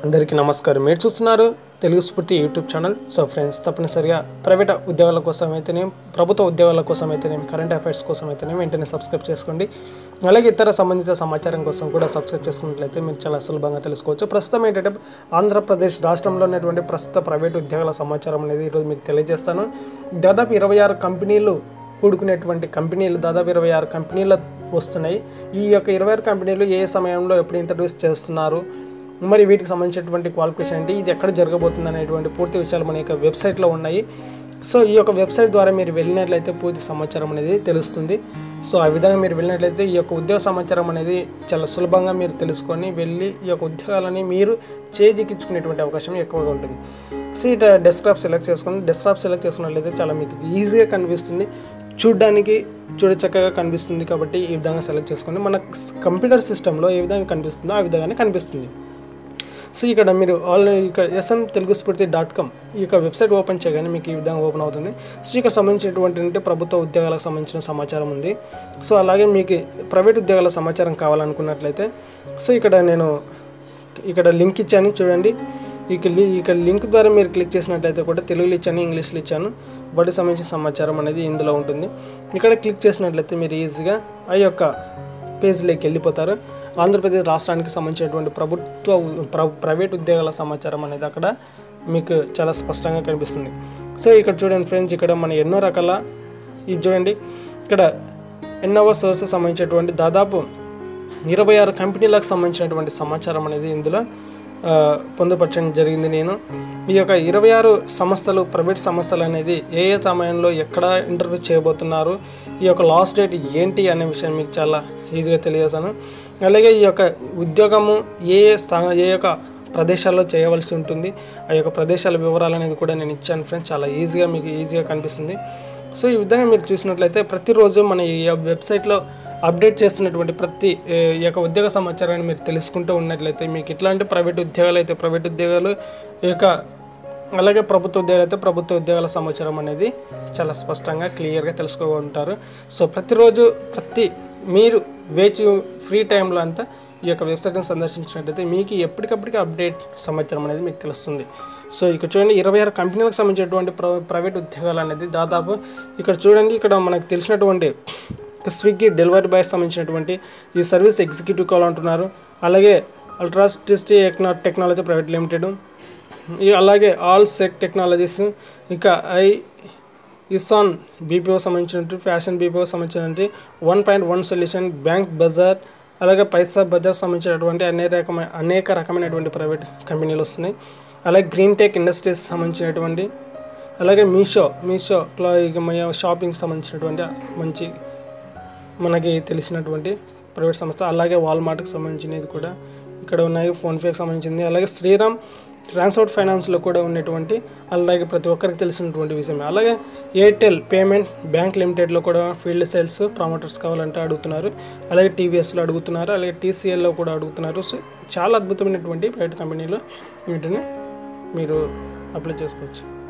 అందరికీ నమస్కారం. మీరు చూస్తున్నారు Telugu Spoorthi YouTube channel. So friends, తప్పనిసరిగా ప్రైవేట్ ఉద్యోగాల కోసం అయితేనే, ప్రభుత్వ ఉద్యోగాల కోసం అయితేనే, కరెంట్ అఫైర్స్ కోసం అయితేనే వెంటనే సబ్స్క్రైబ్ చేసుకోండి. అలాగే ఇతర సంబంధిత సమాచారం కోసం కూడా సబ్స్క్రైబ్ చేసుకున్నట్లయితే మీరు చాలా సులభంగా తెలుసుకోవచ్చు. ప్రస్తుతం ఏంటంటే ఆంధ్రప్రదేశ్ రాష్ట్రంలో ఉన్నటువంటి ప్రస్తుత ప్రైవేట్ ఉద్యోగాల సమాచారం అనేది ఈరోజు మీకు తెలియజేస్తాను. దాదాపు 26 కంపెనీలు కూడుకునేటువంటి కంపెనీలు, దాదాపు 26 కంపెనీలు వస్తున్నాయి. ఈ యొక్క 26 కంపెనీలు ఏ సమయంలో ఎప్పుడు ఇంటర్వ్యూస్ చేస్తున్నారు, మరి వీటికి సంబంధించినటువంటి క్వాలిఫికేషన్ ఏంటి, ఇది ఎక్కడ జరగబోతుంది అనేటువంటి పూర్తి విషయాలు మన యొక్క వెబ్సైట్లో ఉన్నాయి. సో ఈ యొక్క వెబ్సైట్ ద్వారా మీరు వెళ్ళినట్లయితే పూర్తి సమాచారం అనేది తెలుస్తుంది. సో ఆ విధంగా మీరు వెళ్ళినట్లయితే ఈ యొక్క ఉద్యోగ సమాచారం అనేది చాలా సులభంగా మీరు తెలుసుకొని వెళ్ళి ఈ యొక్క ఉద్యోగాలని మీరు చేజిక్కించుకునేటువంటి అవకాశం ఎక్కువగా ఉంటుంది. సో ఇట డెస్క్టాప్ సెలెక్ట్ చేసుకోండి. డెస్క్టాప్ సెలెక్ట్ చేసుకున్నట్లయితే చాలా మీకు ఈజీగా కనిపిస్తుంది, చూడడానికి చక్కగా కనిపిస్తుంది. కాబట్టి ఈ విధంగా సెలెక్ట్ చేసుకోండి. మన కంప్యూటర్ సిస్టంలో ఏ విధంగా కనిపిస్తుందో ఆ విధంగానే కనిపిస్తుంది. సో ఇక్కడ మీరు ఇక్కడ smteluguspurti.com ఈ యొక్క వెబ్సైట్ ఓపెన్ చేయగానే మీకు ఈ విధంగా ఓపెన్ అవుతుంది. సో ఇక్కడ సంబంధించినటువంటి ప్రభుత్వ ఉద్యోగాలకు సంబంధించిన సమాచారం ఉంది. సో అలాగే మీకు ప్రైవేట్ ఉద్యోగాల సమాచారం కావాలనుకున్నట్లయితే సో నేను ఇక్కడ లింక్ ఇచ్చాను చూడండి. ఇక్కడ లింక్ ద్వారా మీరు క్లిక్ చేసినట్లయితే కూడా తెలుగులో ఇచ్చాను, ఇంగ్లీష్లో ఇచ్చాను. వాటికి సంబంధించిన సమాచారం అనేది ఇందులో ఉంటుంది. ఇక్కడ క్లిక్ చేసినట్లయితే మీరు ఈజీగా ఆ యొక్క పేజ్లోకి వెళ్ళిపోతారు. ఆంధ్రప్రదేశ్ రాష్ట్రానికి సంబంధించినటువంటి ప్రైవేట్ ఉద్యోగాల సమాచారం అనేది అక్కడ మీకు చాలా స్పష్టంగా కనిపిస్తుంది. సో ఇక్కడ చూడండి ఫ్రెండ్స్, ఇక్కడ మన ఎన్నో రకాల ఇది చూడండి, ఇక్కడ ఎన్నో సోర్సెస్ సంబంధించినటువంటి దాదాపు 26 కంపెనీలకు సంబంధించినటువంటి సమాచారం అనేది ఇందులో పొందుపరచడం జరిగింది. నేను ఈ యొక్క 26 సంస్థలు, ప్రైవేట్ సంస్థలు అనేది ఏ సమయంలో ఎక్కడ ఇంటర్వ్యూ చేయబోతున్నారు, ఈ యొక్క లాస్ట్ డేట్ ఏంటి అనే విషయం మీకు చాలా ఈజీగా తెలియజేస్తాను. అలాగే ఈ యొక్క ఉద్యోగము ఏ యొక్క ప్రదేశాల్లో చేయవలసి ఉంటుంది, ఆ యొక్క ప్రదేశాల వివరాలు అనేది కూడా నేను ఇచ్చాను ఫ్రెండ్స్. చాలా మీకు ఈజీగా కనిపిస్తుంది. సో ఈ విధంగా మీరు చూసినట్లయితే ప్రతిరోజు మన ఈ వెబ్సైట్లో అప్డేట్ చేస్తున్నటువంటి ప్రతి ఈ యొక్క ఉద్యోగ సమాచారాన్ని మీరు తెలుసుకుంటూ ఉన్నట్లయితే మీకు ఇట్లాంటి ప్రైవేట్ ఉద్యోగాలు అయితే ప్రైవేట్ ఉద్యోగాలు, ఈ యొక్క అలాగే ప్రభుత్వ ఉద్యోగాలు అయితే ప్రభుత్వ ఉద్యోగాల సమాచారం అనేది చాలా స్పష్టంగా క్లియర్గా తెలుసుకుంటారు. సో ప్రతిరోజు మీరు ఫ్రీ టైంలో అంతా ఈ యొక్క వెబ్సైట్ని సందర్శించినట్లయితే మీకు ఎప్పటికప్పటికి అప్డేట్ సమాచారం అనేది మీకు తెలుస్తుంది. సో ఇక్కడ చూడండి, 26 కంపెనీలకు సంబంధించినటువంటి ప్రైవేట్ ఉద్యోగాలు అనేది దాదాపు ఇక్కడ చూడండి, ఇక్కడ మనకు తెలిసినటువంటి స్విగ్గీ డెలివరీ బాయ్ సంబంధించినటువంటి ఈ సర్వీస్ ఎగ్జిక్యూటివ్ కాల్ అంటున్నారు. అలాగే అల్ట్రాస్టిస్టీ టెక్నాలజీ ప్రైవేట్ లిమిటెడ్, అలాగే ఆల్ సెక్ టెక్నాలజీస్, ఇంకా ఇసాన్ బీపీఓ సంబంధించినటువంటి, ఫ్యాషన్ బీపీఓ సంబంధించినటువంటి 1.1 సొల్యూషన్, బ్యాంక్ బజార్, అలాగే పైసా బజార్ సంబంధించినటువంటి అనేక రకమైనటువంటి ప్రైవేట్ కంపెనీలు వస్తున్నాయి. అలాగే గ్రీన్ టెక్ ఇండస్ట్రీస్ సంబంధించినటువంటి, అలాగే మీషో షాపింగ్ సంబంధించినటువంటి మంచి మనకి తెలిసినటువంటి ప్రైవేట్ సంస్థ, అలాగే వాల్మార్ట్కి సంబంధించినది కూడా ఇక్కడ ఉన్నాయి, ఫోన్పేకి సంబంధించింది, అలాగే శ్రీరామ్ ట్రాన్స్పోర్ట్ ఫైనాన్స్లో కూడా ఉన్నటువంటి, అలాగే ప్రతి ఒక్కరికి తెలిసినటువంటి విషయమే. అలాగే ఎయిర్టెల్ పేమెంట్ బ్యాంక్ లిమిటెడ్లో కూడా ఫీల్డ్ సేల్స్ ప్రమోటర్స్ కావాలంటే అడుగుతున్నారు, అలాగే టీవీఎస్లో అడుగుతున్నారు, అలాగే టీసీఎల్లో కూడా అడుగుతున్నారు. సో చాలా అద్భుతమైనటువంటి ప్రైవేట్ కంపెనీలు, వీటిని మీరు అప్లై చేసుకోవచ్చు.